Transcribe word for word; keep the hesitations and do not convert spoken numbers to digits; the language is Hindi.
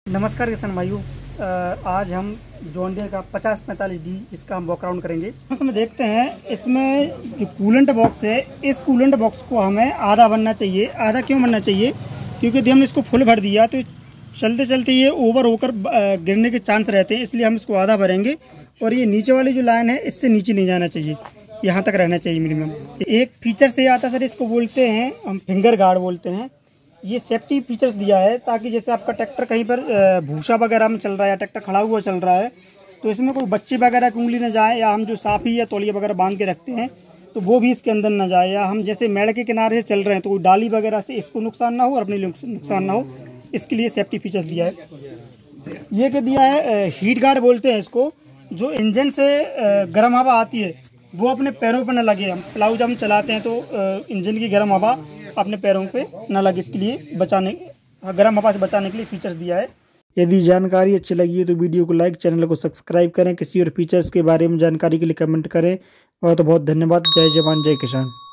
नमस्कार किसान भाइयों, आज हम जॉन डियर का पचास पैंतालीस डी इसका हम वॉक अराउंड करेंगे। इसमें देखते हैं, इसमें जो कूलेंट बॉक्स है, इस कूलेंट बॉक्स को हमें आधा भरना चाहिए। आधा क्यों भरना चाहिए? क्योंकि यदि हमने इसको फुल भर दिया तो चलते चलते ये ओवर होकर गिरने के चांस रहते हैं, इसलिए हम इसको आधा भरेंगे। और ये नीचे वाली जो लाइन है, इससे नीचे नहीं जाना चाहिए, यहाँ तक रहना चाहिए मिनिमम। एक फीचर से आता है सर, इसको बोलते हैं हम फिंगर गार्ड बोलते हैं। ये सेफ्टी फीचर्स दिया है ताकि जैसे आपका ट्रैक्टर कहीं पर भूसा वगैरह में चल रहा है या ट्रैक्टर खड़ा हुआ चल रहा है, तो इसमें कोई बच्चे वगैरह की उंगली न जाए, या हम जो साफी या तौलिया वगैरह बांध के रखते हैं तो वो भी इसके अंदर न जाए, या हम जैसे मेड़ के किनारे से चल रहे हैं तो कोई डाली वगैरह से इसको नुकसान ना हो और अपने लिए नुकसान ना हो, इसके लिए सेफ्टी फीचर्स दिया है। ये क्या दिया है, हीट गार्ड बोलते हैं इसको। जो इंजन से गर्म हवा आती है वो अपने पैरों पर न लगे। हम प्लाऊ जब हम चलाते हैं तो इंजन की गर्म हवा अपने पैरों पे न लगे, इसके लिए बचाने, गर्म हवा से बचाने के लिए फीचर्स दिया है। यदि जानकारी अच्छी लगी है तो वीडियो को लाइक, चैनल को सब्सक्राइब करें। किसी और फीचर्स के बारे में जानकारी के लिए कमेंट करें। बहुत बहुत धन्यवाद। जय जवान जय किसान।